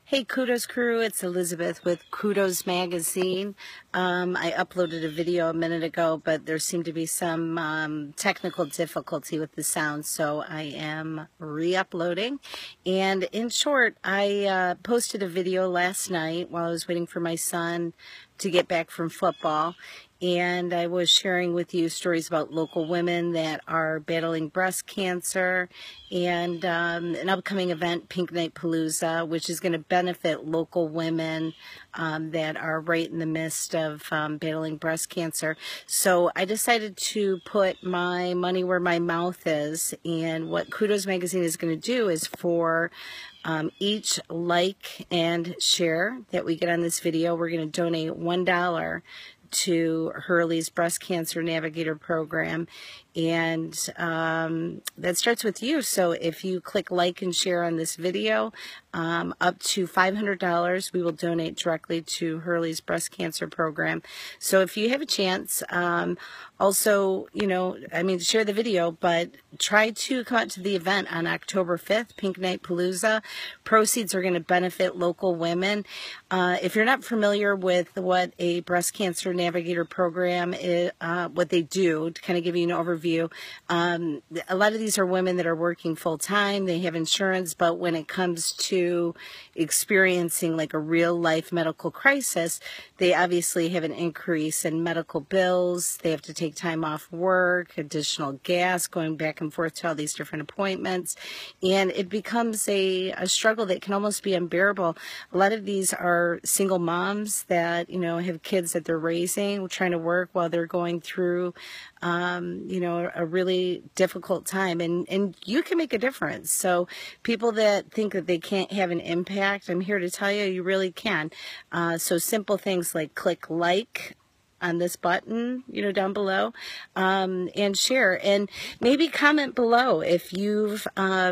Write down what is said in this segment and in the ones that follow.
Hey Kudos crew, it's Elizabeth with Kudos magazine. I uploaded a video a minute ago, but there seemed to be some technical difficulty with the sound, so I am re-uploading. And in short, I posted a video last night while I was waiting for my son to get back from football, and I was sharing with you stories about local women that are battling breast cancer and an upcoming event, Pink Night Palooza, which is going to benefit local women that are right in the midst of battling breast cancer. So I decided to put my money where my mouth is, and what Kudos magazine is going to do is for each like and share that we get on this video, we're going to donate $1 to Hurley's Breast Cancer Navigator Program, and that starts with you. So if you click like and share on this video, up to $500 we will donate directly to Hurley's Breast Cancer Program. So if you have a chance, also, share the video, but try to come out to the event on October 5th, Pink Night Palooza. Proceeds are going to benefit local women. If you're not familiar with what a Breast Cancer Navigator Program is, what they do, to kind of give you an overview, a lot of these are women that are working full-time. They have insurance, but when it comes to experiencing like a real-life medical crisis, they obviously have an increase in medical bills. They have to take time off work, additional gas, going back and forth to all these different appointments, and it becomes a struggle that can almost be unbearable. A lot of these are single moms that, have kids that they're raising, trying to work while they're going through, a really difficult time, and you can make a difference. So people that think that they can't have an impact, I'm here to tell you, you really can. So simple things like click like on this button, down below, and share, and maybe comment below if you've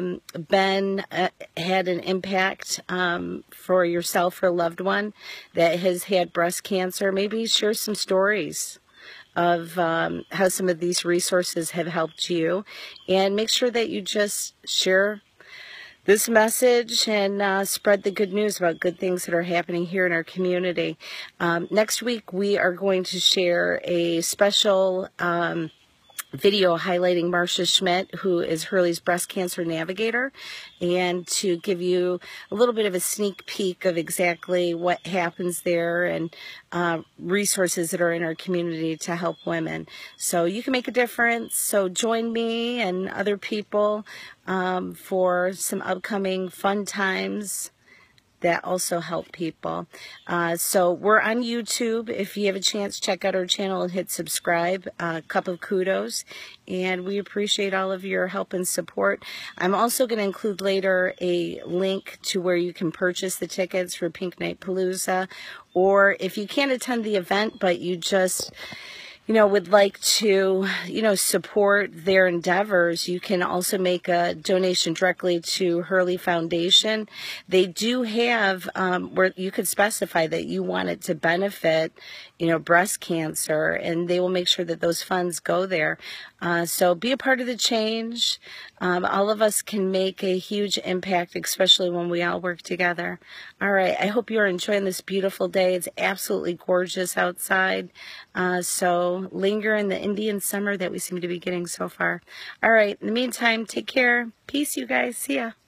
had an impact for yourself or a loved one that has had breast cancer. Maybe share some stories of how some of these resources have helped you, and make sure that you just share this message and spread the good news about good things that are happening here in our community. Next week, we are going to share a special video highlighting Marcia Schmidt, who is Hurley's Breast Cancer Navigator, and to give you a little bit of a sneak peek of exactly what happens there and resources that are in our community to help women. So you can make a difference. So join me and other people for some upcoming fun times that also help people. So we're on YouTube. If you have a chance, check out our channel and hit subscribe, Cup of Kudos, and we appreciate all of your help and support. I'm also going to include later a link to where you can purchase the tickets for Pink Night Palooza, or if you can't attend the event but you just would like to, support their endeavors, you can also make a donation directly to Hurley Foundation. They do have, where you could specify that you want it to benefit, breast cancer, and they will make sure that those funds go there. So be a part of the change. All of us can make a huge impact, especially when we all work together. All right, I hope you're enjoying this beautiful day. It's absolutely gorgeous outside. So linger in the Indian summer that we seem to be getting so far. All right, in the meantime, take care. Peace, you guys. See ya.